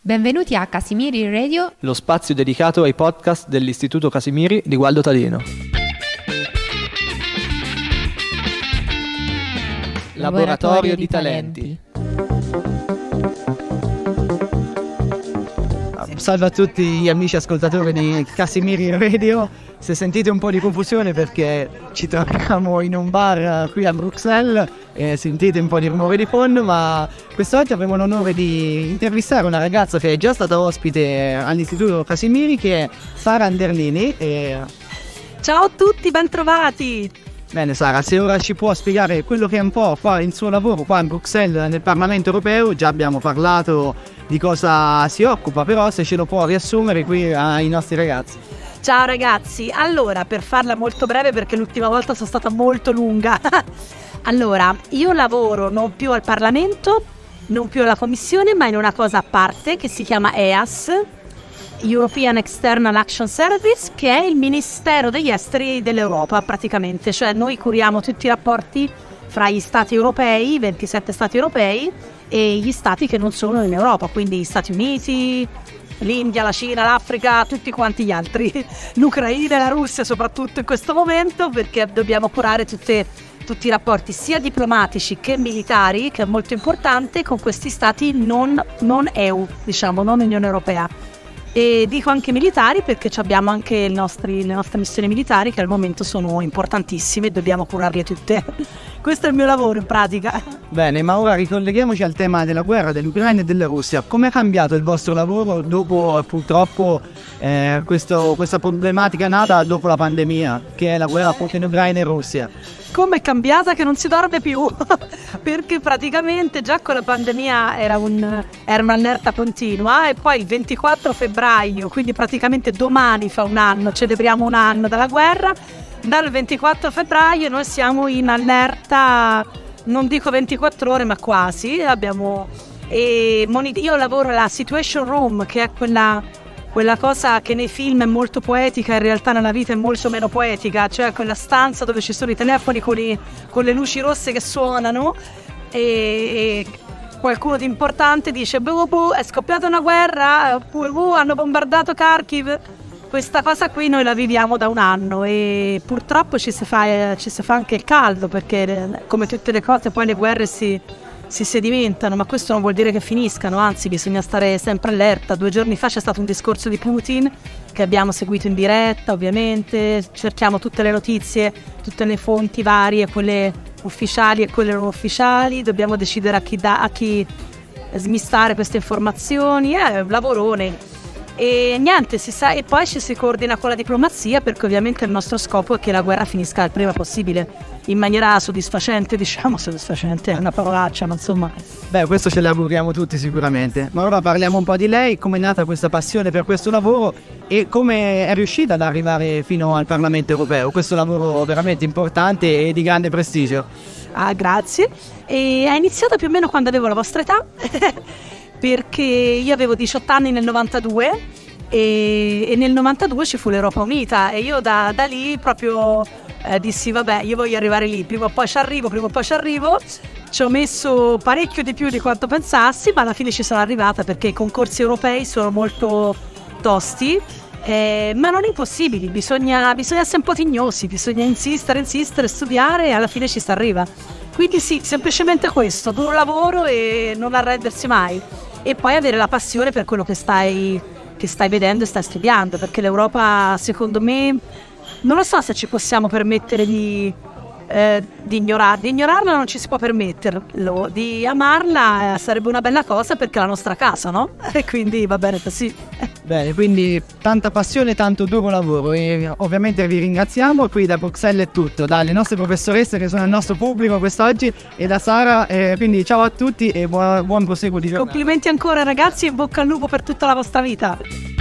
Benvenuti a Casimiri Radio, lo spazio dedicato ai podcast dell'Istituto Casimiri di Gualdo Tadino. Laboratorio di talenti. Salve a tutti gli amici ascoltatori di Casimiri Radio. Se sentite un po' di confusione perché ci troviamo in un bar qui a Bruxelles e sentite un po' di rumore di fondo, ma quest'oggi avremo l'onore di intervistare una ragazza che è già stata ospite all'Istituto Casimiri, che è Sara Anderlini. Ciao a tutti, ben trovati! Bene Sara, se ora ci può spiegare quello che è un po' fare il suo lavoro qua a Bruxelles nel Parlamento Europeo. Già abbiamo parlato di cosa si occupa, però se ce lo può riassumere qui ai nostri ragazzi. Ciao ragazzi, allora per farla molto breve perché l'ultima volta sono stata molto lunga. Allora, io lavoro non più al Parlamento, non più alla Commissione, ma in una cosa a parte che si chiama EAS, European External Action Service, che è il Ministero degli Esteri dell'Europa praticamente, cioè noi curiamo tutti i rapporti fra gli Stati europei, 27 Stati europei, e gli Stati che non sono in Europa, quindi gli Stati Uniti, l'India, la Cina, l'Africa, tutti quanti gli altri, l'Ucraina e la Russia soprattutto in questo momento, perché dobbiamo curare tutti i rapporti sia diplomatici che militari, che è molto importante, con questi Stati non EU, diciamo, non Unione Europea. E dico anche militari perché abbiamo anche le nostre missioni militari che al momento sono importantissime e dobbiamo curarle tutte. Questo è il mio lavoro in pratica. Bene, ma ora ricolleghiamoci al tema della guerra dell'Ucraina e della Russia. Come è cambiato il vostro lavoro dopo purtroppo questa problematica nata dopo la pandemia, che è la guerra appunto in Ucraina e Russia? Come è cambiata che non si dorme più, perché praticamente già con la pandemia era un'allerta continua, e poi il 24 febbraio, quindi praticamente domani fa un anno, celebriamo un anno dalla guerra. Dal 24 febbraio noi siamo in allerta, non dico 24 ore ma quasi, io lavoro alla Situation Room, che è quella cosa che nei film è molto poetica, in realtà nella vita è molto meno poetica, cioè quella stanza dove ci sono i telefoni con le luci rosse che suonano e qualcuno di importante dice è scoppiata una guerra, oppure hanno bombardato Kharkiv. Questa cosa qui noi la viviamo da un anno e purtroppo ci si fa anche il caldo, perché come tutte le cose poi le guerre si sedimentano, ma questo non vuol dire che finiscano, anzi bisogna stare sempre allerta. 2 giorni fa c'è stato un discorso di Putin che abbiamo seguito in diretta, ovviamente cerchiamo tutte le notizie, tutte le fonti varie, quelle ufficiali e quelle non ufficiali, dobbiamo decidere a chi smistare queste informazioni, è un lavorone. E niente, si sa, e poi ci si coordina con la diplomazia, perché ovviamente il nostro scopo è che la guerra finisca il prima possibile, in maniera soddisfacente, soddisfacente è una parolaccia, ma insomma. Beh, questo ce l'auguriamo tutti sicuramente. Ma ora parliamo un po' di lei, come è nata questa passione per questo lavoro e come è riuscita ad arrivare fino al Parlamento Europeo, questo lavoro veramente importante e di grande prestigio. Ah, grazie. E è iniziato più o meno quando avevo la vostra età. Perché io avevo 18 anni nel 92 e nel 92 ci fu l'Europa Unita e io da lì proprio dissi vabbè, io voglio arrivare lì, prima o poi ci arrivo. Ci ho messo parecchio di più di quanto pensassi, ma alla fine ci sono arrivata, perché i concorsi europei sono molto tosti, ma non impossibili, bisogna essere un po' tignosi, bisogna insistere, studiare e alla fine ci si arriva. Quindi sì, semplicemente questo, duro lavoro e non arrendersi mai. E poi avere la passione per quello che stai vedendo e stai studiando, perché l'Europa, secondo me, non lo so se ci possiamo permettere di ignorarla, non ci si può permetterlo, di amarla sarebbe una bella cosa, perché è la nostra casa, no? E quindi va bene così. Bene, quindi tanta passione, tanto duro lavoro, e ovviamente vi ringraziamo. Qui da Bruxelles è tutto, dalle nostre professoresse che sono il nostro pubblico quest'oggi e da Sara, quindi ciao a tutti e buon proseguo di giornata. Complimenti ancora ragazzi, in bocca al lupo per tutta la vostra vita.